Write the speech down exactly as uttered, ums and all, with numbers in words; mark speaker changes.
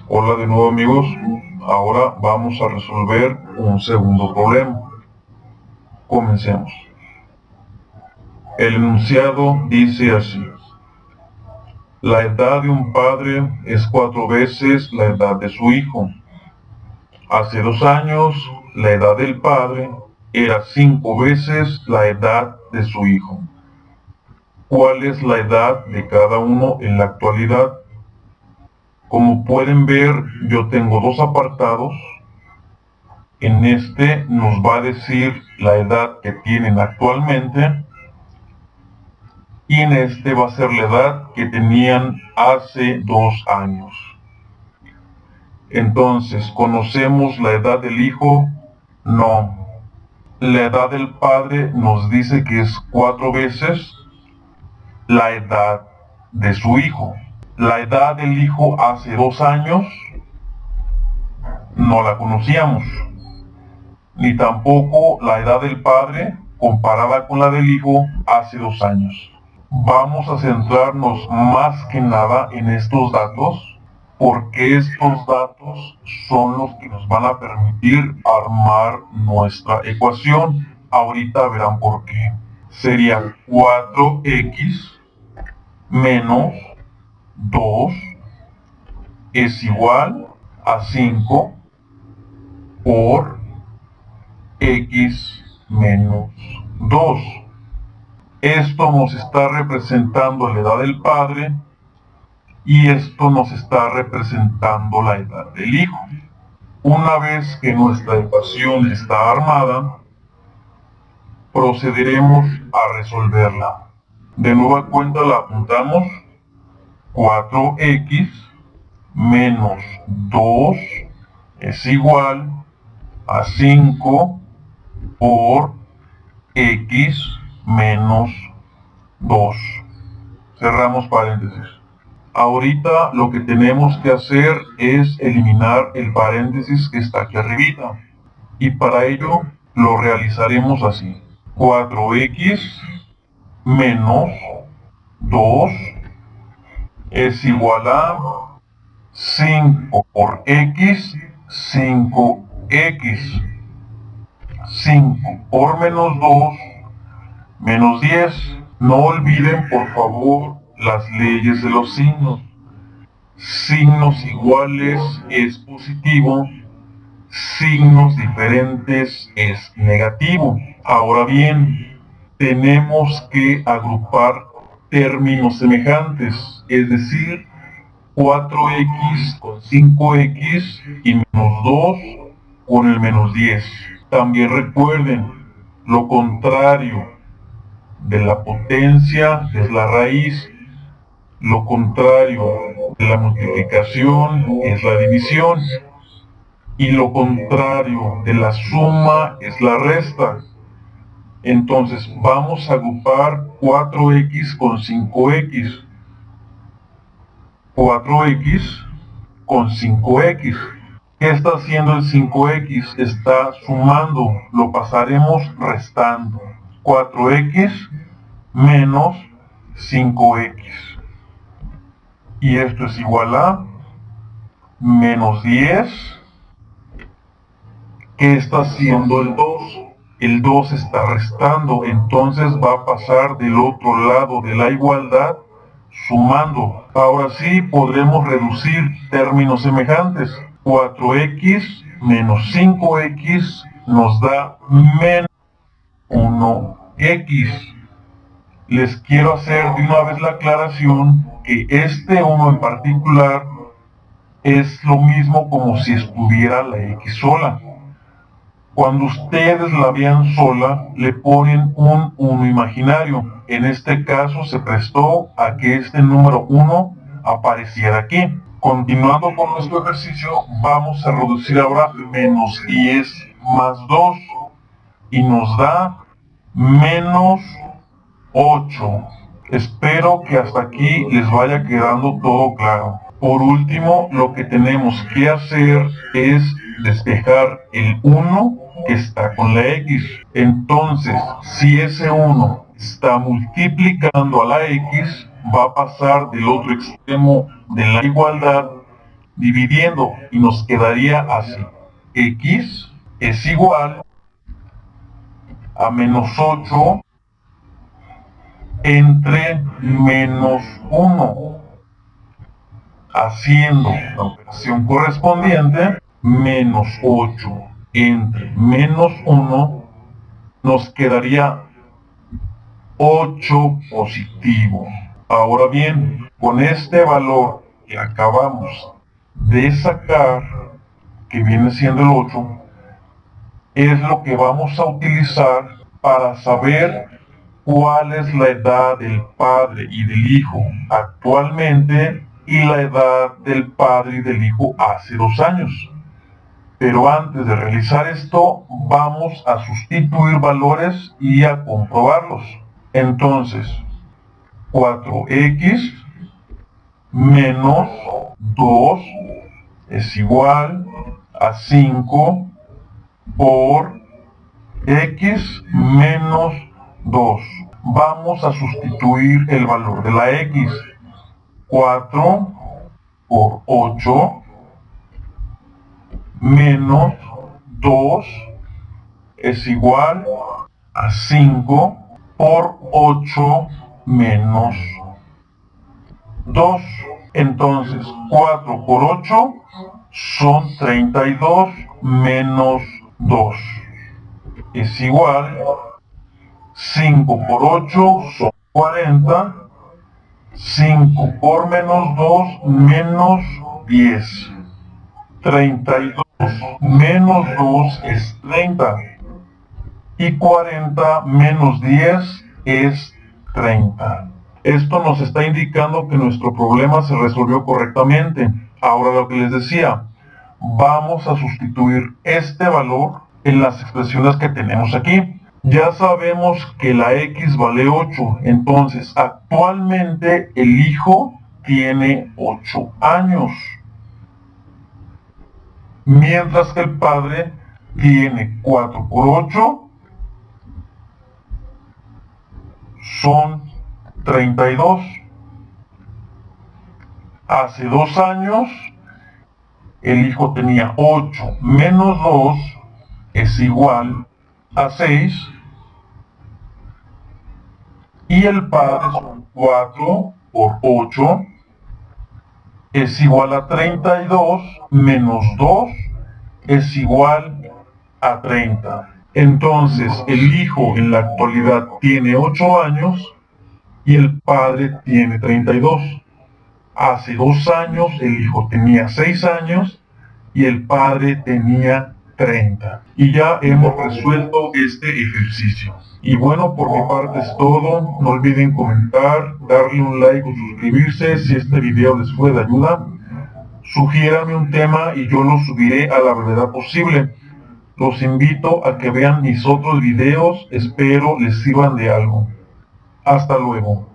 Speaker 1: Hola de nuevo amigos, ahora vamos a resolver un segundo problema. Comencemos. El enunciado dice así: la edad de un padre es cuatro veces la edad de su hijo. Hace dos años, la edad del padre era cinco veces la edad de su hijo. ¿Cuál es la edad de cada uno en la actualidad? Como pueden ver, yo tengo dos apartados. En este nos va a decir la edad que tienen actualmente y en este va a ser la edad que tenían hace dos años. Entonces, ¿conocemos la edad del hijo? No. La edad del padre nos dice que es cuatro veces la edad de su hijo. La edad del hijo hace dos años no la conocíamos, ni tampoco la edad del padre comparada con la del hijo hace dos años. Vamos a centrarnos más que nada en estos datos, porque estos datos son los que nos van a permitir armar nuestra ecuación. Ahorita verán por qué. Sería cuatro equis menos dos es igual a cinco por x menos dos. Esto nos está representando la edad del padre y esto nos está representando la edad del hijo. Una vez que nuestra ecuación está armada, procederemos a resolverla. De nueva cuenta la apuntamos: cuatro equis menos dos es igual a cinco por x menos dos. Cerramos paréntesis. Ahorita lo que tenemos que hacer es eliminar el paréntesis que está aquí arribita. Y para ello lo realizaremos así: cuatro equis menos dos es igual a cinco por x, cinco equis. cinco por menos dos, menos diez. No olviden por favor las leyes de los signos. Signos iguales es positivo, signos diferentes es negativo. Ahora bien, tenemos que agrupar términos semejantes, es decir, cuatro equis con cinco equis y menos dos con el menos diez. También recuerden, lo contrario de la potencia es la raíz, lo contrario de la multiplicación es la división y lo contrario de la suma es la resta. Entonces vamos a agrupar cuatro equis con cinco equis. cuatro equis con cinco equis. ¿Qué está haciendo el cinco equis? Está sumando, lo pasaremos restando. cuatro equis menos cinco equis. Y esto es igual a menos diez. ¿Qué está haciendo el dos? El dos está restando, entonces va a pasar del otro lado de la igualdad sumando. Ahora sí podremos reducir términos semejantes. cuatro equis menos cinco equis nos da menos uno equis. Les quiero hacer de una vez la aclaración que este uno en particular es lo mismo como si estuviera la x sola. Cuando ustedes la vean sola, le ponen un uno imaginario. En este caso se prestó a que este número uno apareciera aquí. Continuando con nuestro ejercicio, vamos a reducir ahora menos diez más dos y nos da menos ocho. Espero que hasta aquí les vaya quedando todo claro. Por último, lo que tenemos que hacer es despejar el uno que está con la x. Entonces, si ese uno está multiplicando a la x, va a pasar del otro extremo de la igualdad dividiendo y nos quedaría así. X es igual a menos ocho entre menos uno. Haciendo la operación correspondiente, menos ocho entre menos uno, nos quedaría ocho positivo. Ahora bien, con este valor que acabamos de sacar, que viene siendo el ocho, es lo que vamos a utilizar para saber cuál es la edad del padre y del hijo actualmente y la edad del padre y del hijo hace dos años. Pero antes de realizar esto, vamos a sustituir valores y a comprobarlos. Entonces, cuatro x menos dos es igual a cinco por x menos dos. Vamos a sustituir el valor de la x. cuatro por ocho menos dos es igual a cinco por ocho menos dos. Entonces cuatro por ocho son treinta y dos menos dos. Es igual, cinco por ocho son cuarenta, cinco por menos dos menos diez. treinta y dos menos dos es treinta y cuarenta menos diez es treinta. Esto nos está indicando que nuestro problema se resolvió correctamente. Ahora lo que les decía, vamos a sustituir este valor en las expresiones que tenemos aquí. Ya sabemos que la x vale ocho, entonces actualmente el hijo tiene ocho años. Mientras que el padre tiene cuatro por ocho, son treinta y dos. Hace dos años, el hijo tenía ocho menos dos es igual a seis. Y el padre son cuatro por ocho es igual a treinta y dos menos dos es igual a treinta. Entonces el hijo en la actualidad tiene ocho años y el padre tiene treinta y dos. Hace dos años el hijo tenía seis años y el padre tenía treinta. Y ya hemos resuelto este ejercicio. Y bueno, por mi parte es todo. No olviden comentar, darle un like o suscribirse si este video les fue de ayuda. Sugiéranme un tema y yo lo subiré a la brevedad posible. Los invito a que vean mis otros videos, espero les sirvan de algo. Hasta luego.